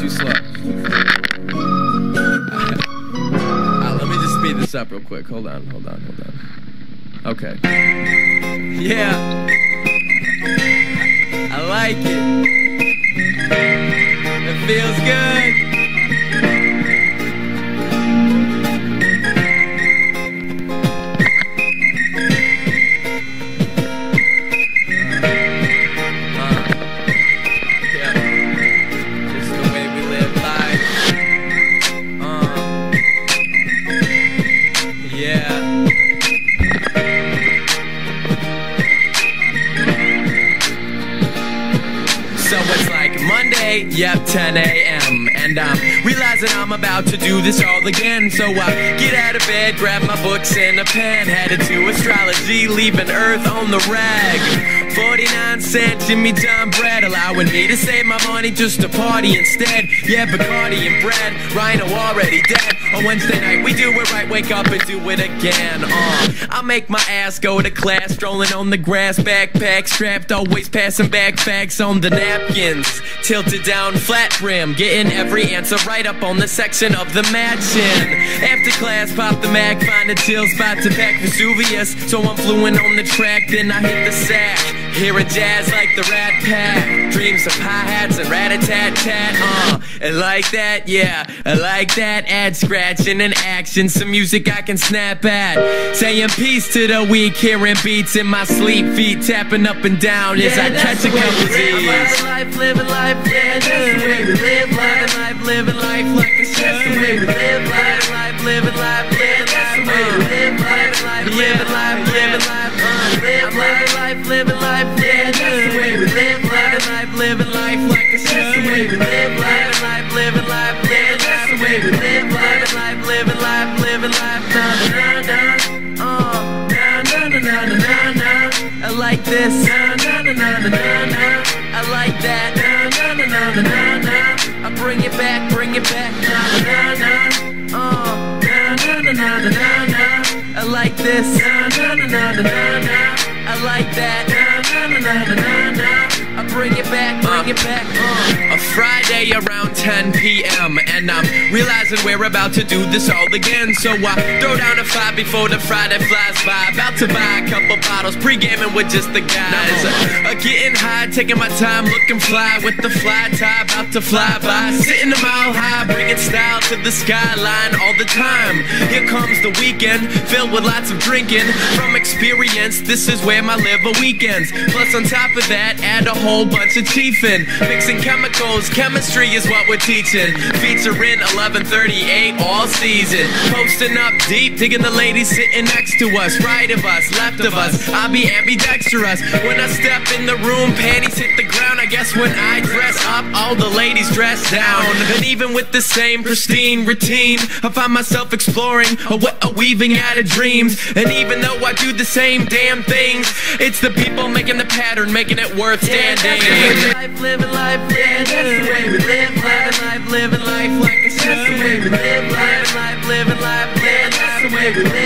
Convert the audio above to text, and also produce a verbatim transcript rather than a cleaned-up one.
too slow. uh, let me just speed this up real quick. Hold on, hold on, hold on. Okay. Yeah. I like it. It feels good. Yep, ten A M and I'm realizing I'm about to do this all again. So I get out of bed, grab my books and a pen, headed to astrology, leaving Earth on the rag. forty-nine cent Jimmy John bread, allowing me to save my money just to party instead. Yeah, Bacardi and bread, Rhino already dead. On Wednesday night we do it right, wake up and do it again. Uh, I make my ass go to class, strolling on the grass, backpack strapped, always passing back facts on the napkins. Tilted down, flat brim, getting every answer right up on the section of the matching. After class, pop the Mac, find a chill spot to pack Vesuvius. So I'm fluent on the track, then I hit the sack. Hearing jazz like the Rat Pack, dreams of hi-hats and rat-a-tat-tat. Uh, and like that, yeah, I like that. Add scratching and action, some music I can snap at. Saying peace to the weak, hearing beats in my sleep, feet tapping up and down as yeah, I catch a couple Z's. Life, living life, yeah, that's the way we live life. Life, living life like a should. That's the way we live life. Life, living life, yeah, that's the way we live life. Life, living life, living life, live life. Life, living life, yeah, that's the way we live life. Life, living life like a should. That's the way we live life. Life, living life, yeah, that's the way we live life. Life, living life, living life, na na na na, uh, na na na na na na. I like this, na na na na na na. I like that, na na na na na na. I bring it back, bring it back, na na na, uh, na na na na na na. I like this, na na na na na na. I like that, na na na na na na. I bring it back, bring it back, uh, a Friday around ten P M and I'm realizing we're about to do this all again. So I throw down a five before the Friday flies by. About to buy a couple bottles, pre-gaming with just the guys. uh, Getting high, taking my time, looking fly with the fly tie, about to fly by. Sitting a mile high, bringing style to the skyline all the time. Here comes the weekend, filled with lots of drinking. From experience, this is where my liver weekends. Plus on top of that, add a whole bunch of chiefin'. Mixing chemicals, chemistry is what we're teaching. Featuring eleven thirty-eight all season. Posting up deep, digging the ladies sitting next to us. Right of us, left of us, I'll be ambidextrous. When I step in the room, panties hit the ground. I guess when I dress up, all the ladies dress down. And even with the same pristine routine, I find myself exploring a, a weaving out of dreams. And even though I do the same damn things, it's the people making the pattern, making it worth standing. Yeah, life, living life, yeah, that's the way we live life. Life, living life like a should. That's the way we live life. Life, living life, yeah, that's the way we live